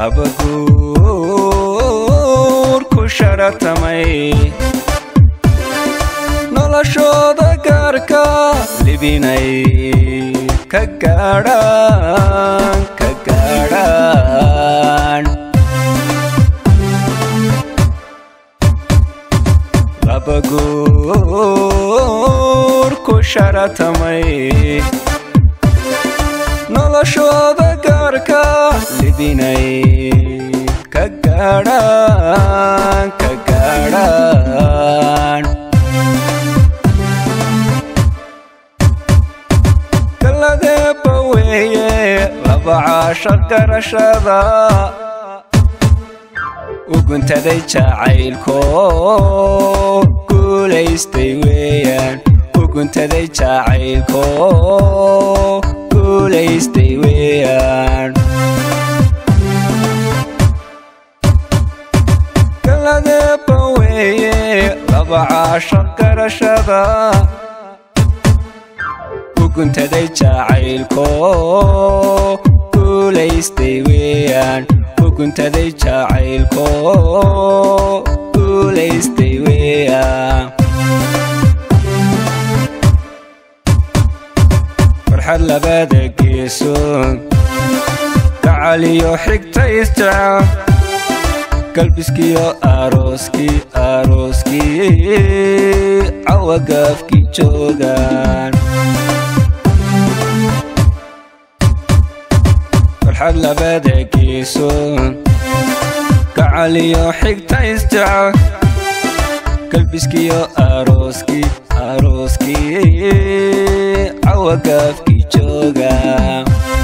labaguur ku sharatamay noloshooda gaarka libinay ka gaadhaan labaguur ku sharatamay noloshooda gaarka libinay ka gaadhaan kaladeeba weeye laba caashar garashada uguntaday jacaylko guulaystay weeyaan uguntaday jacaylko guulaystay weeyaan kaladeeba weeye laba caashar garashada uguntaday jacaylko guulaystay weeyaan uguntaday jacaylko guulaystay weeyaan farxad labada geesood gacaliyo xigta isjecel galbiskiyo arooskii cawa gaafkii joogaan farxad labada geesood gacaliyo xigta isjecel galbiskiyo arooskii cawa gaafkii joogaan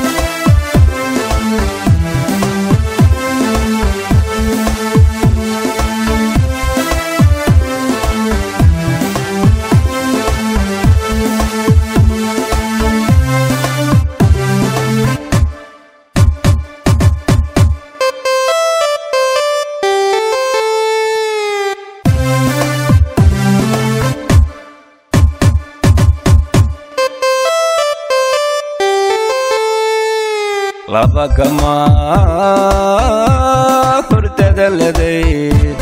laba gama hurdada laday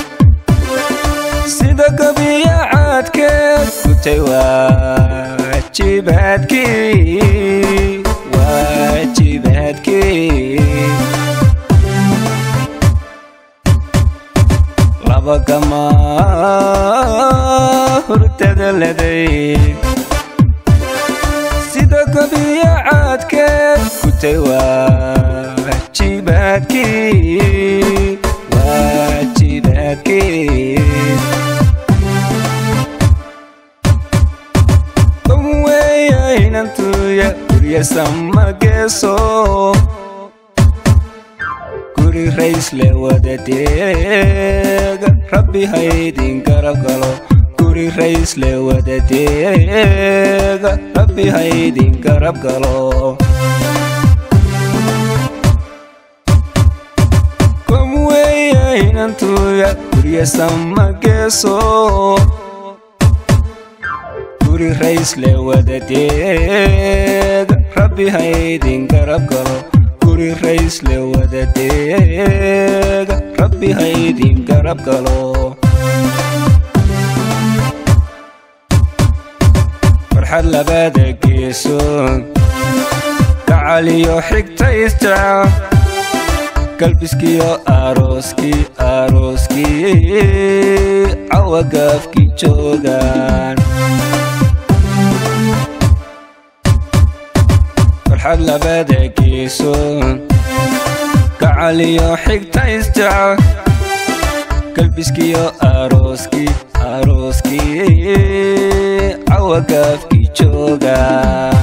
sida gabiya caadkeed gutay waajibaadkii laba gama hurdada laday sida gabiya caadkeed gutay waajibaadkii weeyaynantuya gurya sama geeso guri raysle wada deega rabbi haydin garab galo guri raysle wada deega rabbi haydin garab galo kom weeyaynantuya gurya sama geeso guri raysle wada deega rabbi haydin garab galo guri raysle wada deega rabbi haydin garab galo farxad labada geesood gacaliyo xigta isjecel galbiskiyo arooskii cawa gaafkii joogaan farxad labada geesood gacaliyo xigta isjecel galbiskiyo arooskii cawa gaafkii joogaan